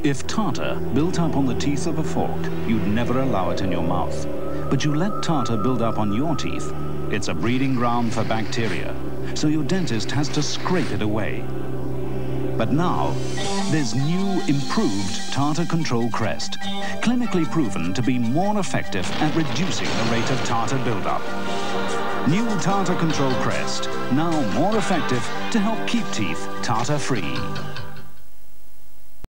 If tartar built up on the teeth of a fork, you'd never allow it in your mouth. But you let tartar build up on your teeth, it's a breeding ground for bacteria, so your dentist has to scrape it away. But now, there's new, improved Tartar Control CREST, clinically proven to be more effective at reducing the rate of tartar buildup. New Tartar Control CREST, now more effective to help keep teeth tartar-free.